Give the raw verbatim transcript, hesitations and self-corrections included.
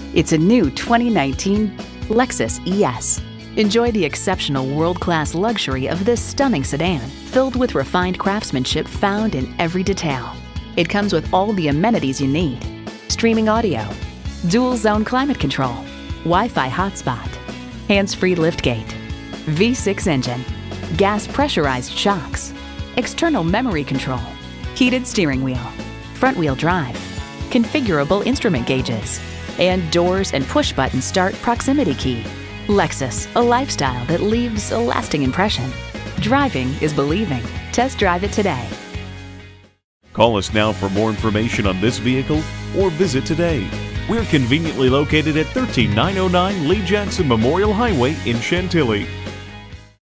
It's a new twenty nineteen Lexus E S. Enjoy the exceptional world-class luxury of this stunning sedan, filled with refined craftsmanship found in every detail. It comes with all the amenities you need: streaming audio, dual-zone climate control, Wi-Fi hotspot, hands-free liftgate, V six engine, gas pressurized shocks, external memory control, heated steering wheel, front-wheel drive, configurable instrument gauges, and doors and push-button start proximity key. Lexus, a lifestyle that leaves a lasting impression. Driving is believing. Test drive it today. Call us now for more information on this vehicle or visit today. We're conveniently located at one three nine oh nine Lee Jackson Memorial Highway in Chantilly.